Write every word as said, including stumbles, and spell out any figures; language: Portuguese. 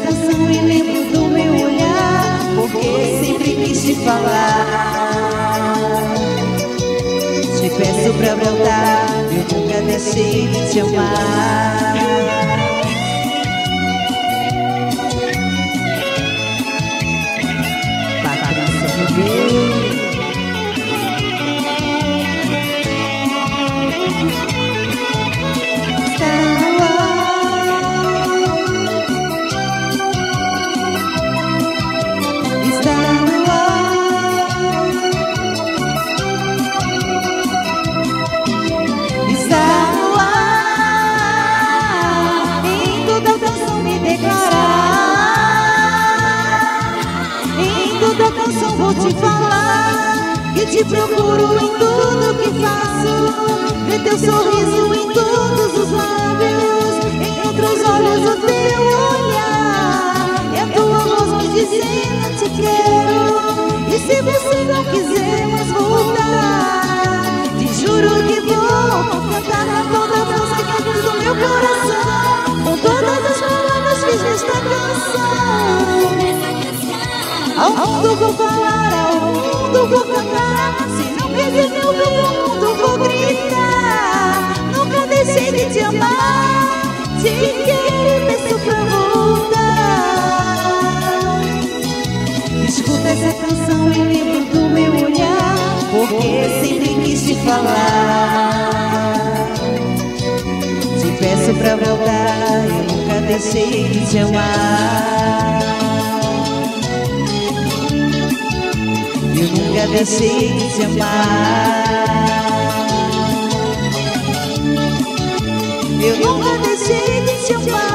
canção e lembro do meu olhar, porque sempre quis te falar. Te peço pra voltar, eu nunca deixei de te amar. Patrícia Ribeiro. Vou te falar que te procuro em tudo que faço. Ver teu sorriso em todos os lábios, em outros olhos o teu olhar, e a tua voz me dizendo te quero. E se você não quiser mais voltar, te juro que vou cantar na toda a música que dentro do meu coração. Com todas as palavras fiz esta canção. Ao mundo vou falar, ao mundo vou cantar. Se não quer ver meu bem, ao mundo vou gritar. Nunca deixei de te amar, te quero e peço pra voltar. Escuta essa canção e lembro do meu olhar, porque sempre quis te falar. Te peço pra voltar, eu nunca deixei de te amar. Eu nunca deixei de te amar. Eu nunca deixei de te amar.